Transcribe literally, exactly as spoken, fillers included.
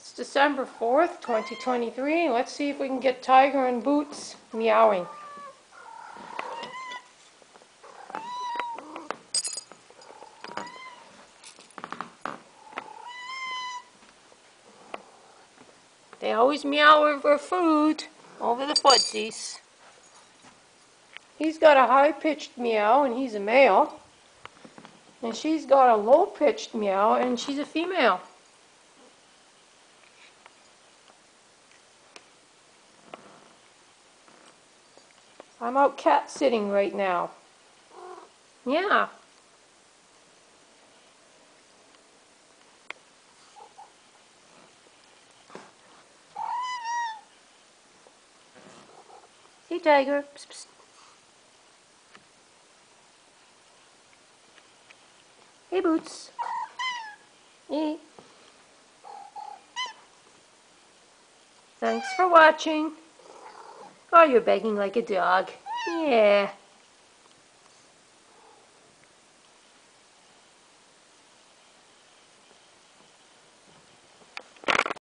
It's December fourth, twenty twenty-three. Let's see if we can get Tiger and Boots meowing. They always meow over food, over the footsies. He's got a high-pitched meow and he's a male. And she's got a low-pitched meow and she's a female. I'm out cat sitting right now. Yeah. Hey, Tiger. Psst, psst. Hey, Boots. Hey. Thanks for watching. Oh, you're begging like a dog. Yeah.